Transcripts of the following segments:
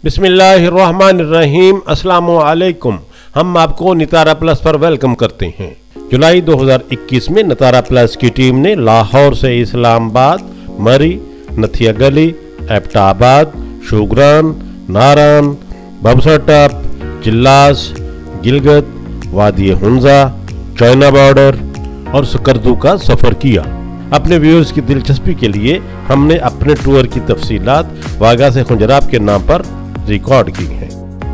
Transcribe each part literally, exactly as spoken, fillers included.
बिस्मिल्लाहिर्रहमानिर्रहीम, अस्सलामुअलैकुम। हम आपको नतारा प्लस पर वेलकम करते हैं। जुलाई दो हज़ार इक्कीस में नतारा प्लस की टीम ने लाहौर से इस्लामाबाद, मरी, नथिया गली, एबटाबाद, शुगरान, नारान, बबसरटप, चिल्लास, गिलगत, वादी हुंजा, चाइना बॉर्डर और सकरदू का सफर किया। अपने व्यूअर्स की दिलचस्पी के लिए हमने अपने टूर की तफसीलात वागा से खुंजराब के नाम पर रिकॉर्ड की है।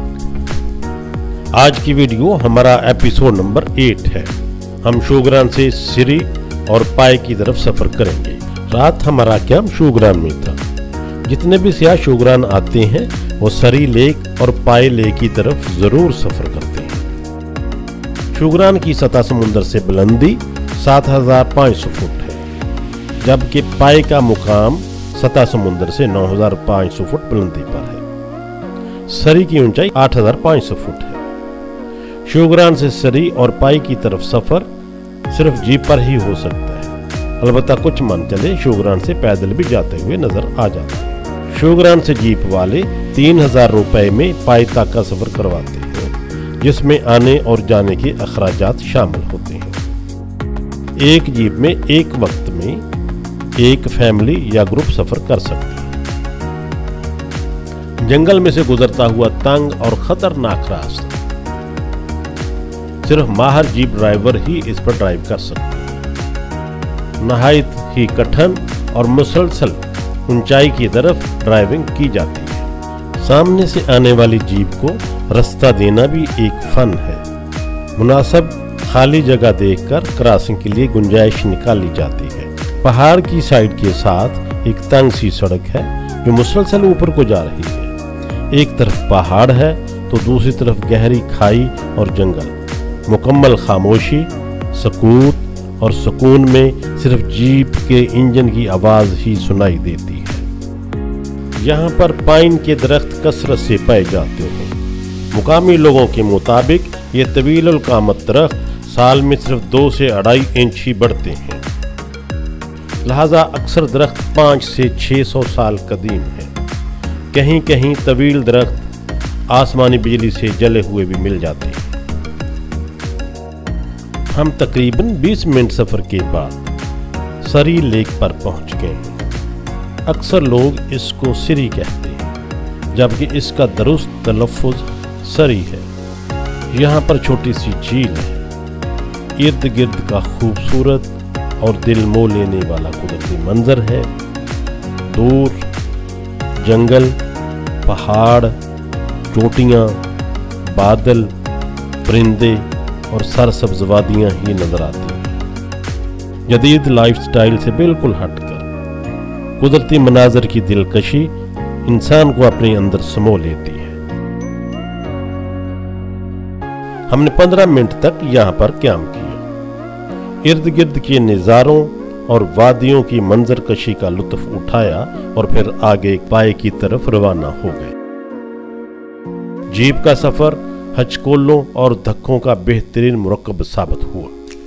आज की वीडियो हमारा एपिसोड नंबर एट है। हम शुगरान से सिरी और पाए की तरफ सफर करेंगे। रात हमारा कैंप शुगरान में था। जितने भी सियाह शुगरान आते हैं वो सरी लेक और पाए लेक की तरफ जरूर सफर करते हैं। शुगरान की सतह समुद्र से बुलंदी सात हजार पाँच सौ फुट है, जबकि पाए का मुकाम सतह समुद्र से नौ हजार पाँच सौ फुट बुलंदी पर है। सरी की ऊंचाई आठ हजार पाँच सौ फुट है। शुगरान से सरी और पाई की तरफ सफर सिर्फ जीप पर ही हो सकता है। अलबत्ता कुछ मन चले शुगरान से पैदल भी जाते हुए नजर आ जाते हैं। शुगरान से जीप वाले तीन हजार रुपए में पाई तक का सफर करवाते हैं, जिसमें आने और जाने के अखराजात शामिल होते हैं। एक जीप में एक वक्त में एक फैमिली या ग्रुप सफर कर सकती है। जंगल में से गुजरता हुआ तंग और खतरनाक रास्ता सिर्फ माहिर जीप ड्राइवर ही इस पर ड्राइव कर सकते हैं। नहायत ही कठिन और मुसलसल ऊंचाई की तरफ ड्राइविंग की जाती है। सामने से आने वाली जीप को रास्ता देना भी एक फन है। मुनासिब खाली जगह देखकर क्रॉसिंग के लिए गुंजाइश निकाली जाती है। पहाड़ की साइड के साथ एक तंग सी सड़क है जो मुसलसल ऊपर को जा रही है। एक तरफ पहाड़ है तो दूसरी तरफ गहरी खाई और जंगल। मुकम्मल खामोशी, सकूत और सुकून में सिर्फ जीप के इंजन की आवाज ही सुनाई देती है। यहाँ पर पाइन के दरख्त कसरत से पाए जाते हैं। मुकामी लोगों के मुताबिक ये तवील कामत दरख्त साल में सिर्फ दो से अढ़ाई इंच ही बढ़ते हैं। लिहाजा अक्सर दरख्त पाँच से छः सौ साल कदीम है। कहीं कहीं तवील दरख्त आसमानी बिजली से जले हुए भी मिल जाते हैं। हम तकरीबन बीस मिनट सफर के बाद सरी लेक पर पहुंच गए हैं। अक्सर लोग इसको सिरी कहते हैं, जबकि इसका दुरुस्त तलफ़्फ़ुज़ सरी है। यहाँ पर छोटी सी झील है। इर्द गिर्द का खूबसूरत और दिल मोह लेने वाला कुदरती मंजर है। दूर जंगल, पहाड़, चोटियाँ, बादल, परिंदे और सरसब्ज़ वादियाँ ही नजर आती हैं। जदीद लाइफस्टाइल से बिल्कुल हटकर कुदरती मनाजर की दिलकशी इंसान को अपने अंदर समो लेती है। हमने पंद्रह मिनट तक यहाँ पर कैंप किया। इर्द गिर्द के नज़ारों और वादियों की मंजर कशी का लुत्फ उठाया और फिर आगे पाए की तरफ रवाना हो गए। जीप का सफर हचकोलों और धक्कों का बेहतरीन मुरक्कब साबित हुआ।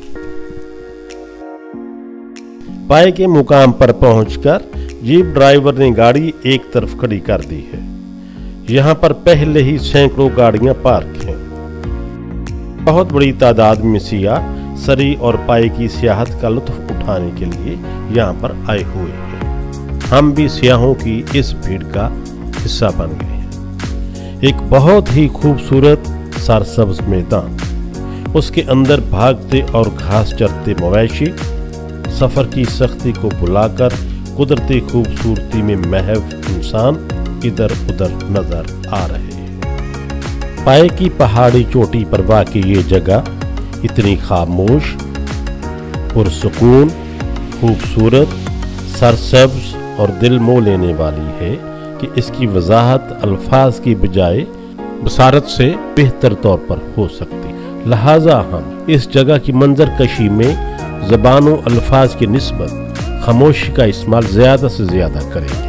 पाए के मुकाम पर पहुंचकर जीप ड्राइवर ने गाड़ी एक तरफ खड़ी कर दी है। यहाँ पर पहले ही सैकड़ों गाड़ियां पार्क हैं। बहुत बड़ी तादाद में सियाह सरी और पाए की सियाहत का लुत्फ उठाने के लिए यहाँ पर आए हुए हैं। हम भी सियाहों की इस भीड़ का हिस्सा बन गए हैं। एक बहुत ही खूबसूरत सरसब्ज मैदान, उसके अंदर भागते और घास चरते मवेशी सफर की सख्ती को बुलाकर कुदरती खूबसूरती में महव इंसान इधर उधर नजर आ रहे हैं। पाए की पहाड़ी चोटी पर वाक़ई ये जगह इतनी खामोश, पुरसुकून, खूबसूरत, सरसब्ज और दिल मोह लेने वाली है कि इसकी वजाहत अल्फाज की बजाय बसारत से बेहतर तौर पर हो सकती। लिहाजा हम इस जगह की मंजर कशी में ज़बानों अल्फाज की निस्बत खामोशी का इस्तेमाल ज़्यादा से ज़्यादा करेंगे।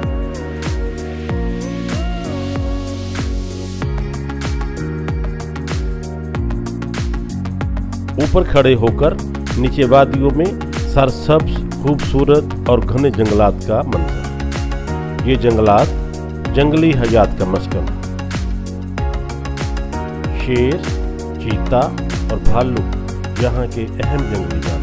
ऊपर खड़े होकर नीचे वादियों में सरसब्ज, खूबसूरत और घने जंगलात का मंजर। ये जंगलात जंगली हयात का मस्कन। शेर, चीता और भालू यहाँ के अहम जंगली जानवर।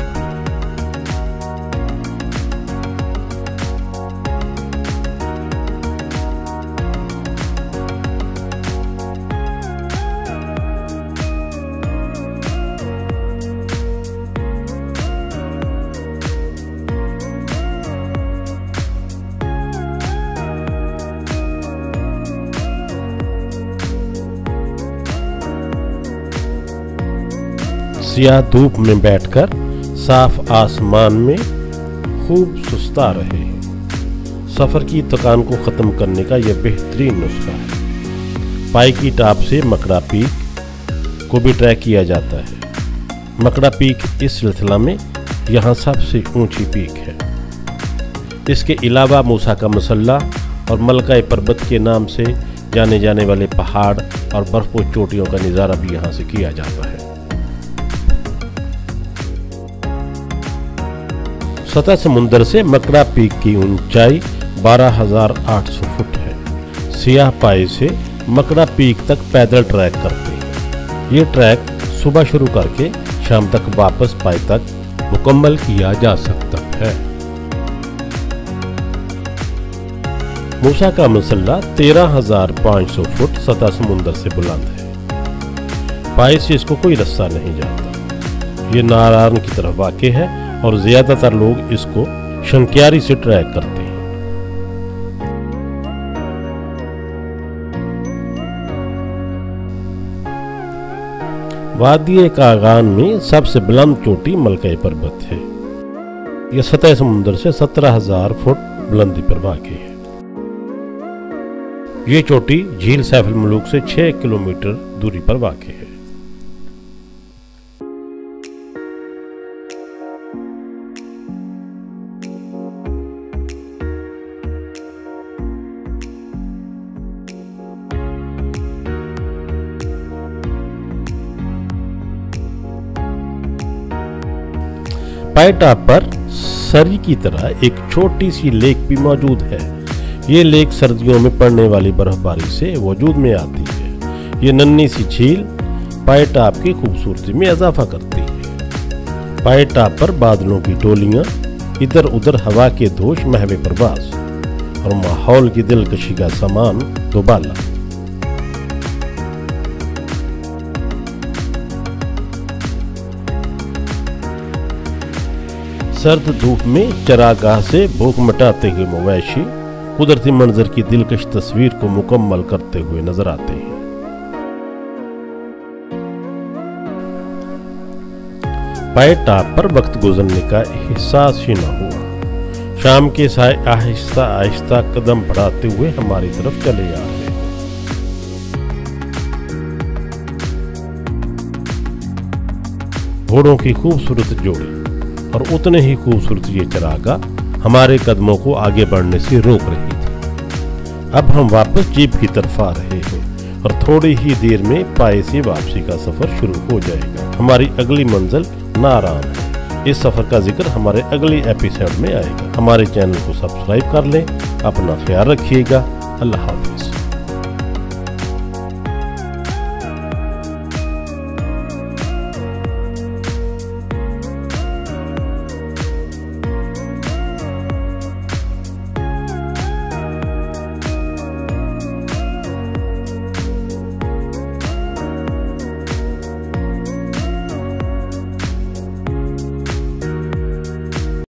सियाह धूप में बैठकर साफ आसमान में खूब सुस्ता रहे हैं। सफर की थकान को खत्म करने का यह बेहतरीन नुस्खा है। पाई की टाप से मकड़ा पीक को भी ट्रैक किया जाता है। मकड़ा पीक इस सिलसिला में यहाँ सबसे ऊंची पीक है। इसके अलावा मूसा का मसल्ला और मलका पर्वत के नाम से जाने जाने वाले पहाड़ और बर्फों चोटियों का नज़ारा भी यहाँ से किया जाता है। सतह समुद्र से मकड़ा पीक की ऊंचाई बारह हज़ार आठ सौ फुट है। सियाह पाई से मकड़ा पीक तक पैदल ट्रैक करते हैं। ये ट्रैक सुबह शुरू करके शाम तक वापस पाई तक मुकम्मल किया जा सकता है। मूसा का मसल्ला तेरह हज़ार पाँच सौ फुट सतह समुद्र से बुलंद है। पाई से इसको कोई रास्ता नहीं जाता। ये नारायण की तरफ वाक़ है और ज्यादातर लोग इसको शंक्यारी से ट्रैक करते हैं। वादी कागान में सबसे बुलंद चोटी मलका पर्वत है। यह सतह समुद्र से सत्रह हज़ार फुट बुलंदी पर वाक़ है। ये चोटी झील सैफ अल मुलूक से छह किलोमीटर दूरी पर वाक़ है। पाई टाप पर सरी की तरह एक छोटी सी लेक भी मौजूद है। ये लेक सर्दियों में पड़ने वाली बर्फबारी से वजूद में आती है। ये नन्ही सी झील पाई टाप की खूबसूरती में इजाफा करती है। पाई टाप पर बादलों की टोलियां, इधर उधर हवा के दोष महवे परवास और माहौल की दिलकशी का सामान दुबाला। सर्द धूप में चरागाह से भूख मिटाते हुए मवेशी कुदरती मंजर की दिलकश तस्वीर को मुकम्मल करते हुए नजर आते हैं। पाई टाप पर वक्त गुजरने का एहसास ही न हुआ। शाम के साए आहिस्ता आहिस्ता कदम बढ़ाते हुए हमारी तरफ चले आ रहे हैं। घोड़ों की खूबसूरत जोड़ी और उतने ही खूबसूरत ये चरागाह हमारे कदमों को आगे बढ़ने से रोक रही थी। अब हम वापस जीप की तरफ आ रहे हैं और थोड़ी ही देर में पाई से वापसी का सफर शुरू हो जाएगा। हमारी अगली मंजिल नारायण है। इस सफर का जिक्र हमारे अगले एपिसोड में आएगा। हमारे चैनल को सब्सक्राइब कर लें। अपना ख्याल रखिएगा। अल्लाह हाफिज।